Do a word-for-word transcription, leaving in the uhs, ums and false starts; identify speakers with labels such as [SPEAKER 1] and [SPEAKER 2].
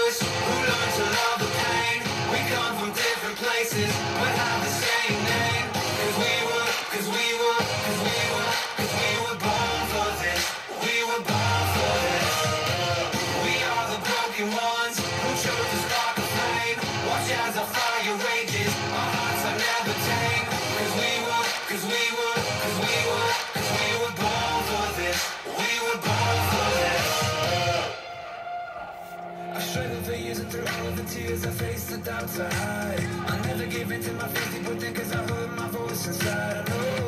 [SPEAKER 1] us who learn to love the pain. We come from different places, but have the same name. Cause we were, cause we were, cause we were, cause we were born for this. We were born for this. We are the broken ones who chose to spark a flame. Watch as our fire rages, our hearts are never tame. Cause we were, cause we were, cause we were, cause we were born for this. We were born for this. I struggled for years and through all of the tears I faced the doubts I hide. I never gave in to my fears, people think cause I heard my voice inside. I know